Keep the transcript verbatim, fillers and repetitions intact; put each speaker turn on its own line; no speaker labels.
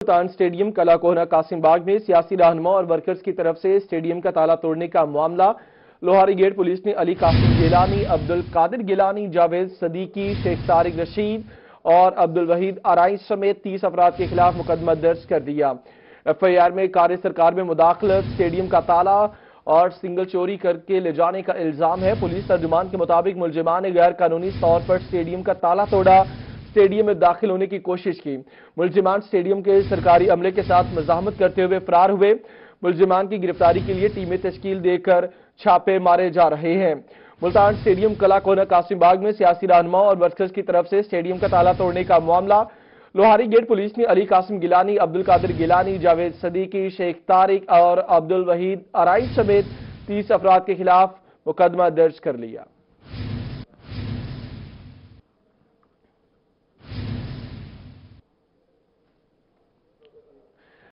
Multan stadium کلا کوہنا قاسم باغ میں سیاسی رہنما اور ورکرز کی طرف سے اسٹیڈیم کا تالا توڑنے کا معاملہ۔ لوہاری گیٹ پولیس نے علی قاسم گیلانی، عبد القادر گیلانی، جاوید صدیقی، شیخ طارق رشید اور عبد الوحید آرائش سمیت تیس افراد کے خلاف مقدمہ درج کر دیا۔ ایف آئی آر میں کار سرکار میں مداخلت، اسٹیڈیم کا تالا اور سنگل چوری کر کے لے جانے کا الزام ہے۔ پولیس ترجمان کے مطابق ملزمان نے غیر قانونی طور پر اسٹیڈیم کا تالا توڑا، اسٹیڈیم میں داخل ہونے کی کوشش کی۔ ملزمان اسٹیڈیم کے سرکاری عملے کے ساتھ مزاحمت کرتے ہوئے فرار ہوئے۔ ملزمان کی گرفتاری کے لیے ٹیمیں تشکیل دے کر چھاپے مارے جا رہے ہیں۔ ملتان اسٹیڈیم کلا کوہنا قاسم باغ میں سیاسی رہنما اور ورکرز کی طرف سے اسٹیڈیم کا تالا توڑنے کا معاملہ۔ لوہاری گیٹ پولیس نے علی قاسم گیلانی، عبد القادر گیلانی، جاوید صدیقی، شیخ طارق اور عبد الوحید آرائش سمیت تیس افراد کے خلاف مقدمہ درج کر لیا۔